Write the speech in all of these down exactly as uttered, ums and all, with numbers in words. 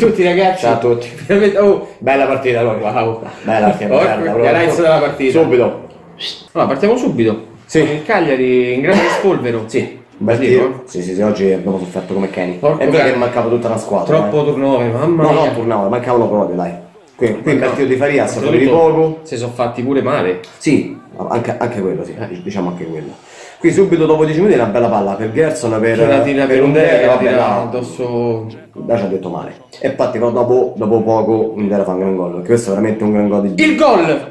tutti ragazzi. Ciao a tutti. Oh, Bella partita proprio. wow. Bella partita. Highlights della partita. Subito. Allora, partiamo subito. Sì. Il Cagliari in grande spolvero. Sì. Un bel Dico? tiro. Sì, sì, sì, oggi abbiamo sofferto come Kenny. Porco È vero cane. che mancava tutta la squadra. Troppo eh. turnover, mamma No, mia. no, tornavano, mancavano proprio, dai. Qui, qui il bel tiro di Faria, sta fuori di Soprattutto poco. si sono fatti pure male. Sì, anche, anche quello, sì, diciamo anche quello. Qui subito dopo dieci minuti una bella palla per Gerson, per, Che la tira per per un Undere, la vabbè, tira là, addosso. là ci ha detto male. E infatti però dopo, dopo poco Undere fa un gran gol, perché questo è veramente un gran gol di... Il gol! Che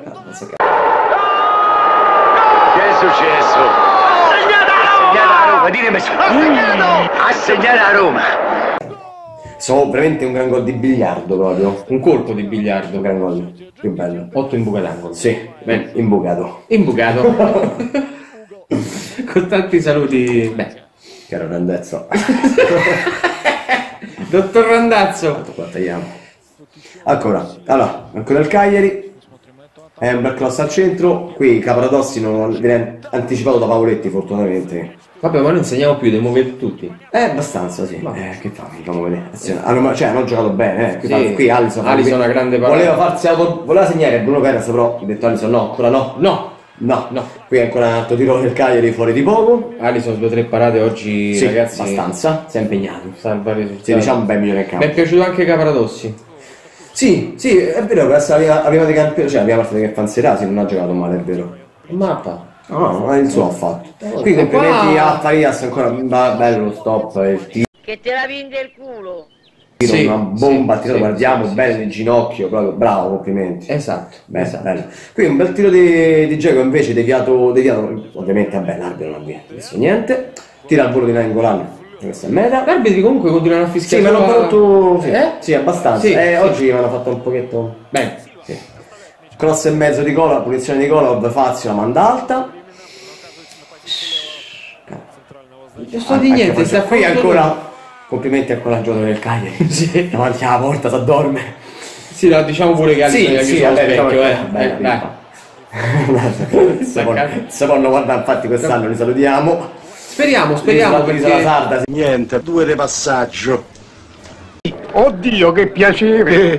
è successo? Ha segnato a Roma! Ditemi su! Ha segnato! Ha segnato a Roma! So, veramente un gran gol di biliardo proprio. Un colpo di biliardo. Un gran gol, più bello. otto in buca d'angolo. Sì, Bene. imbucato. Imbucato. Con tanti saluti. Beh. Caro grandezzo. Dottor Randazzo. Qua tagliamo. Ancora, allora, ancora il Cagliari. È un bel cross al centro. Qui Capradossi non viene anticipato da Pavoletti, fortunatamente. Vabbè, ma noi insegniamo più, devi muovere tutti. Eh, abbastanza, sì. Eh, che fa? Facciamo vedere. Hanno, cioè, hanno giocato bene, eh. Qui, Sì. qui Alisson. Alisson una grande parata. Voleva farsi auto, voleva segnare Bruno Perez, però ha detto Alisson no, ancora no. No. No, No. Qui è ancora un altro tiro del Cagliari fuori di poco. Alisson due o tre parate oggi, Sì, ragazzi. abbastanza. Si è impegnato. Salva i risultati. Sì, diciamo ben migliore in campo. Mi è piaciuto anche Capradossi. Sì, sì, è vero, questa è la prima dei campioni, cioè la prima partita che fa in Serie A, sì, non ha giocato male, è vero. Mappa. No, no, no, il suo ha fatto. Qui qua- complimenti a Farias, ancora ba- bello lo stop, il tiro, Che te la vinde il culo. Sì, una bomba, sì, tiro, sì, guardiamo, sì, bello sì. in ginocchio, proprio bravo, complimenti. Esatto. Bello, esatto. bello. Qui un bel tiro di, di Dzeko invece deviato, deviato, ovviamente vabbè l'arbitro non ha visto niente, tira al volo di Nainggolan, questo è meta. Gli arbitri comunque continuano a Sì, fischiare. mi hanno solo a- fatto, sì, Eh? sì, abbastanza, Sì, eh, sì. oggi mi hanno fatto un pochetto, Bene. sì. Cross e mezzo di Kolar, punizione di Kolar, Fazio la manda alta. Non so di niente, Anche sta qui fatto- ancora complimenti al coraggio del Cagliari. Sì. Davanti alla porta si addorme. Sì, no, diciamo pure che Alisson Sì, gli ha sì, chiuso lo vabbè, specchio, diciamo eh. che- bella Eh, dai. pippa. Se poi- Se poi non guarda, infatti quest'anno li salutiamo. Speriamo, speriamo L'isola- l'isola perché sarda, sì. Niente, due di passaggio. Oddio, che piacere!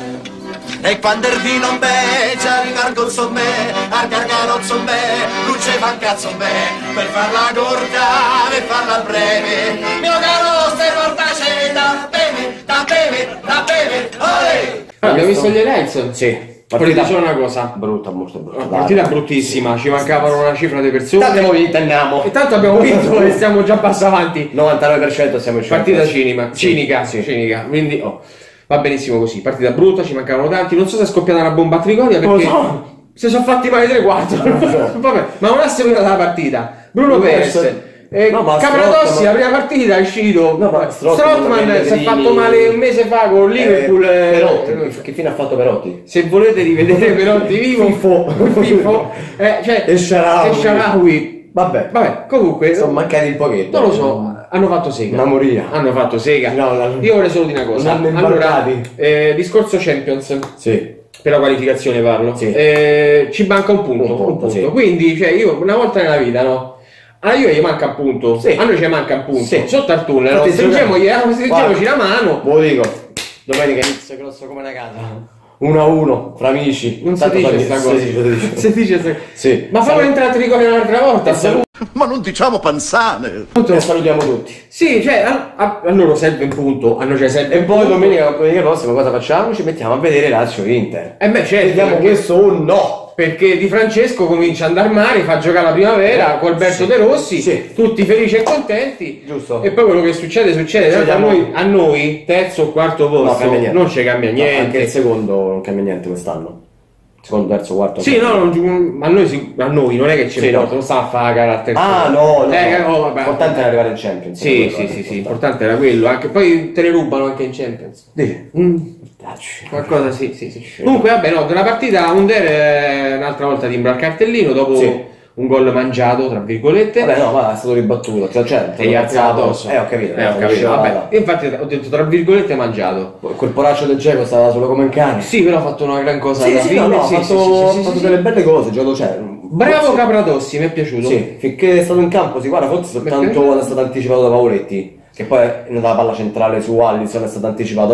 E quando il vino me, ci rimango su me, al gargarozzo me, non ci fa un cazzo me, per farla corta, per farla breve, mio caro stai portace da bere, da bere, da bere, olè! Allora, abbiamo visto gli highlights? Sì. Però ti dicevo una cosa. Brutta, molto brutta. Una partita bruttissima, ci mancavano una cifra di persone. Tanto poi intendiamo. E tanto abbiamo vinto e stiamo già passo avanti. novantanove per cento siamo in Partita Champions. cinema, Sì, cinica, sì. cinica. Quindi oh, va benissimo così. Partita brutta, ci mancavano tanti. Non so se è scoppiata una bomba a Trigoria perché Non lo so. si sono fatti male tre quarto. Vabbè, ma non ha seguito la partita. Bruno Non Perez. penso- Eh, No, ma Capradossi Strootman- la prima partita è uscito. No, ma Strootman Strootman non si è vede fatto di- male un mese fa con Liverpool. Eh, eh, Perotti. Che fine ha fatto Perotti? Se volete rivedere Perotti vivo, Fifo. Fifo, eh, cioè, E Shaarawy. e Shaarawy. Vabbè. Vabbè, comunque, Sono mancati un pochetto. non lo so, hanno fatto sega. Una moria. Hanno fatto sega. No, la- Io vorrei solo dire una cosa. Non hanno Allora, imbarcati. eh, discorso Champions, Sì. per la qualificazione parlo. Sì. Eh, ci manca un punto. Un Un punto, punto. sì. Quindi, cioè, io una volta nella vita, no? A Juve gli manca un punto, Sì. a noi ci manca un punto. Sì. Sotto al tunnel, no? Infatti, Stringiamogli- gioca- stringiamoci la mano. Ve lo dico. Domenica inizio grosso come una casa. uno a uno fra amici. Non si Tanto dice fa- sta si cosa. dice, si dice. Si dice se- Sì. Ma fammi entrare a Trigoria un'altra volta. Saluto. Ma non diciamo panzane. E salutiamo tutti. Sì, cioè, a, a- a loro serve un punto, a noi ci serve E un poi punto. domenica, domenica prossima cosa facciamo? Ci mettiamo a vedere Lazio Inter. E beh, certo, Vediamo perché, questo o no. perché Di Francesco comincia ad andare male, fa giocare la primavera con Alberto Sì. De Rossi, Sì. tutti felici e contenti. Giusto. E poi quello che succede, succede. Ci Tanto a, vediamo- noi, a noi, terzo o quarto No, posto, cambia niente. non ci cambia No, niente. anche il secondo non cambia niente quest'anno. Secondo, terzo, quarto. Sì, no, non- a noi, si- a noi non è che ci Sì, importa, no. non sta a fare carattere. Ah, no, no. Eh, no. oh, vabbè. L'importante è arrivare in Champions. Sì, quello sì, è sì, importante. sì, importante era quello, anche poi te ne rubano anche in Champions. Dici? Mm. Dacci. Qualcosa sì, sì, sì. Comunque vabbè no, della partita Under eh, un'altra volta timbra il cartellino dopo Sì. un gol mangiato, tra virgolette. Vabbè, no, ma è stato ribattuto. Cioè, cioè, E gli ha alzato addosso. Eh, ho capito. Eh, ho capito, vabbè. Infatti ho detto tra virgolette mangiato. Quel poraccio del Dzeko stava solo come un cane. Sì, però ha fatto una gran cosa Sì, alla sì, fine. no, no, ha sì, fatto, sì, sì, sì, ha sì, fatto sì. delle belle cose, gioco c'è. Bravo Capradossi, mi è piaciuto. Sì, finché è stato in campo si guarda, forse soltanto Perché? quando è stato anticipato da Pavoletti, che poi è nella palla centrale su Alisson è stato anticipato, però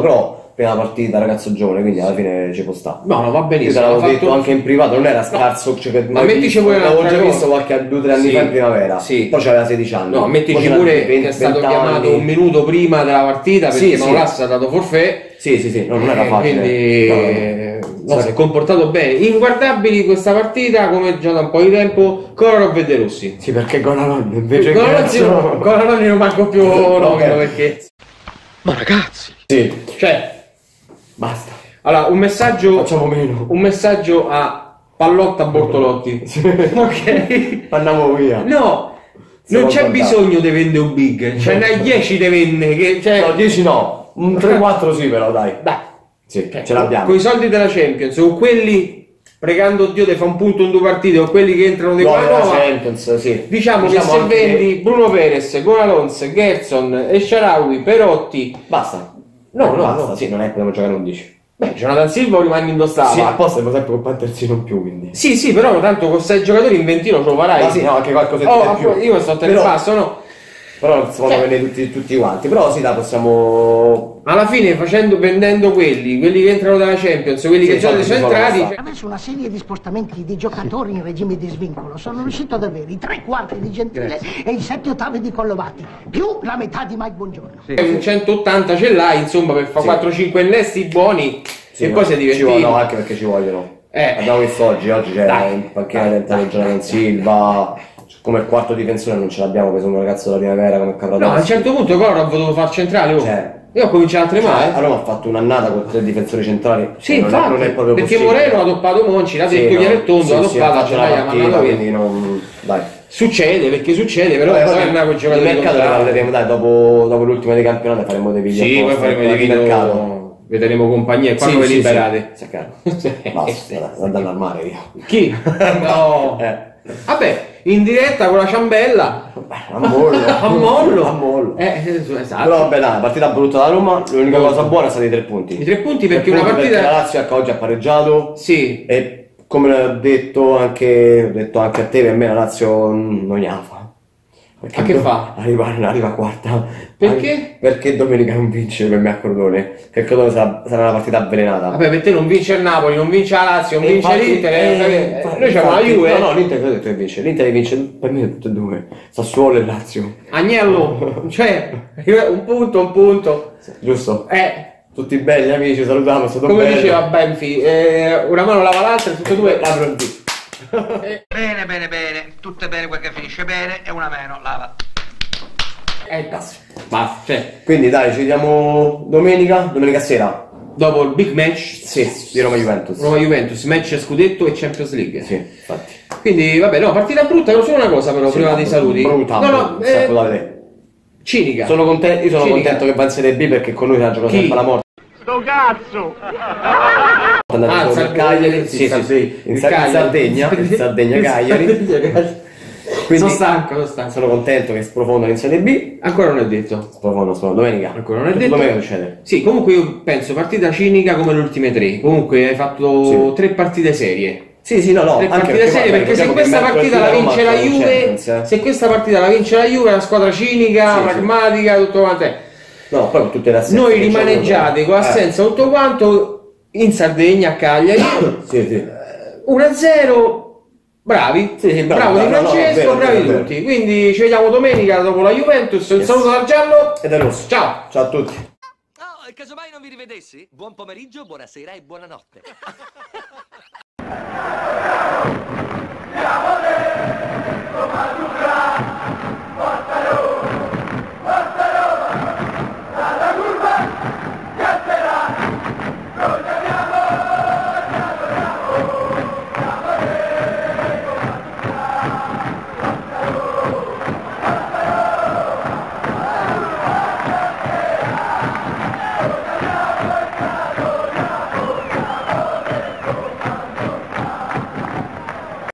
prima partita, ragazzo giovane, quindi alla fine ci può stare. No, no, va Io benissimo. te l'avevo ha fatto- detto anche in privato, non era scarso, cioè, che Ma mettici pure l'avevo un'altra già cosa. visto qualche due o tre anni Sì. fa in primavera, Sì. poi c'aveva sedici anni. No, Poi mettici c'era pure venti, che è stato venti chiamato anni. un minuto prima della partita perché Sì, sì. Maulas ha dato forfait. Sì, sì, sì, no, non era Eh, facile. Quindi No, no, no. eh, no, si è comportato bene. Inguardabili questa partita, come già da un po' di tempo, Kolarov e De Rossi. Sì, perché Golalon invece Kolarov Kolarov non manco più nomino perché. Ma ragazzi! Sì, Cioè, basta. allora, un messaggio. Facciamo meno. Un messaggio a Pallotta Bortolotti. Ok? Andiamo via. No, Siamo non c'è contenti. bisogno di vendere un big, ce n'hai dieci di venne. Che, cioè, No, dieci no, un tre quattro sì però, dai. dai, Sì, ce l'abbiamo. con i soldi della Champions, o quelli pregando Dio ti fa un punto in due partite, o quelli che entrano di No, qua nella nuova. Champions, sì. Diciamo, che se anche vendi Bruno Perez, Gonalons, Gerson, Esharawi, Perotti. Basta. No, no, basta, no. sì, non è che dobbiamo giocare undici. Beh, Jonathan Silva rimane indossava. Sì, apposta siamo sempre con Panterzino in più, quindi. Sì, sì, però tanto con sei giocatori in ventino ce lo farai. Ma sì, no, anche qualcosa Oh, di più. appunto, io sto te ne Però- passo, no? Però non si possono Cioè- vedere tutti, tutti quanti. Però sì, dai, possiamo. Alla fine facendo, vendendo quelli, quelli che entrano dalla Champions, quelli Sì, che già soldi sono ci sono entrati. abbastanza. Attraverso una serie di spostamenti di giocatori in regime di svincolo sono riuscito ad avere i tre quarti di Gentile e i sette ottavi di Collovati, più la metà di Mike Buongiorno. Un centottanta ce l'hai, insomma, per fare Sì. quattro cinque innesti buoni Sì, e no, poi sei ci divertito. vogliono anche perché ci vogliono. Eh. Abbiamo visto oggi, oggi c'è Dai. in panchina Dai, dentro dai, Jonathan dai. Silva. Come quarto difensore non ce l'abbiamo preso un ragazzo della primavera come Capradossi. No, a un certo punto Kolarov volevo far centrale. Oh. Cioè, Io ho cominciato a tremare. A Roma ha fatto un'annata con tre difensori centrali. Sì, non è- infatti, non è proprio perché possibile. Moreno ha toppato Monci, l'ha Sì, detto no, chiaro e tondo, sì, ha sì, toppato, ha ce fatto l'hai una partita, mandato via. quindi non. Dai. Succede, perché succede, però Vabbè, poi poi andare con i il giocatori mercato ne contrari. parleremo, dai, dopo, dopo l'ultima dei campionati faremo dei video. Sì, poi apposta faremo dei di mercato. video, vedremo compagnia e quando Sì, vi sì, liberate. sì, sì, chiaro. Basta, dai, andando al mare io. Chi? No. Eh. Vabbè, in diretta con la ciambella. A mollo. A mollo. A mollo. Eh, esatto. Però vabbè dai, partita brutta da Roma, l'unica Brutta. cosa buona sono i tre punti. I tre punti perché Tre una punti partita- perché la Lazio ecco, oggi ha pareggiato Sì. e come ho detto anche, ho detto anche a te, per me la Lazio mm, non gliela fa. Perché Ma che do- fa? Arriva, arriva quarta. Perché? Anche- Perché domenica non vince per me a Crotone. Che Crotone sarà, sarà una partita avvelenata. Vabbè, per te non vince il Napoli, non vince la Lazio, non E vince infatti- l'Inter. eh, eh, infatti- noi siamo la infatti- Juve. No, no, l'Inter credo che vince. L'Inter vince per me tutte e due. Sassuolo e Lazio. Agnello, cioè, un punto, un punto. Giusto? Eh, Tutti belli amici, salutiamo, è stato come bello. diceva Benfi, eh, una mano lava l'altra e tutte e due lavorano di. Bene, bene, bene, tutto è bene quel che finisce bene e una mano lava. Eh, basta. Basta, cioè, Quindi dai, ci vediamo domenica, domenica sera. dopo il big match, Sì, di Roma Juventus. Roma Juventus, match scudetto e Champions League. Sì, infatti. Quindi, vabbè, no, partita brutta, però solo una cosa però, Sì, prima no, dei saluti. brutta, no, no, brutta, eh, da vedere. cinica. Sono contento, io sono Cinica. contento che va in Serie B perché con lui si ha giocato Chi? sempre la morte. Sto cazzo! È andato Ah, con Sar- il Cagliari, sì, sì, Sar- sì, in, il Sar- in Cagliari. Sardegna, in Sardegna Cagliari. Quindi Sono stanco, sono stanco. sono contento che sprofondano in Serie B. Ancora non è detto. Sprofondano, sprofondano domenica. Ancora non è Tutto detto. Domenica succede. Sì, comunque io penso partita cinica come le ultime tre. Comunque hai fatto Sì. tre partite serie. Sì, sì, no, no, Tre anche partite serie vabbè, perché se ricordiamo questa che partita la mercoledì vince la Roma Juve, gioca Champions, eh. se questa partita la vince la Juve è una squadra cinica, Sì, sì. pragmatica, tutto quanto è. No, poi con tutte le assenze Noi che rimaneggiate c'è con uno. assenza tutto quanto in Sardegna a Cagliari. Eh, sì, sì. uno a zero. Bravi, Sì, sì, bravo bravo, di no, no, Francesco, è vero, bravi è vero. tutti. Quindi ci vediamo domenica dopo la Juventus. Un Yes. saluto dal giallo. Ed è rosso. Ciao. Ciao a tutti. Oh, e casomai non vi rivedessi? Buon pomeriggio, buonasera e buonanotte.